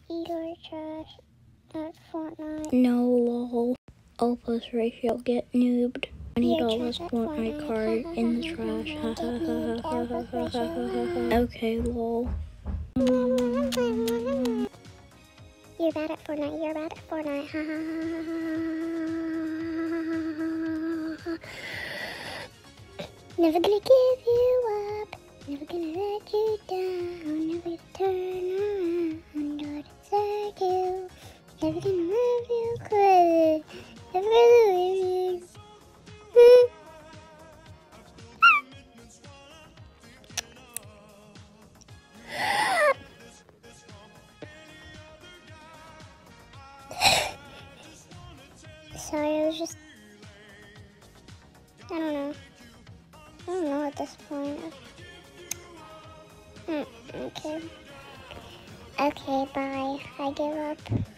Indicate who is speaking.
Speaker 1: eat our trash at Fortnite.
Speaker 2: No, lol. Opus ratio, get noobed. $20 Fortnite card in the trash. Okay, lol.
Speaker 1: You're bad at Fortnite. You're bad at Fortnite. Never gonna give you up. Never gonna let you down. Never gonna turn around or desert you. Never gonna love you crazy. Never gonna leave you. Sorry, I was just... I don't know. I don't know at this point. Okay. Okay, bye. I give up.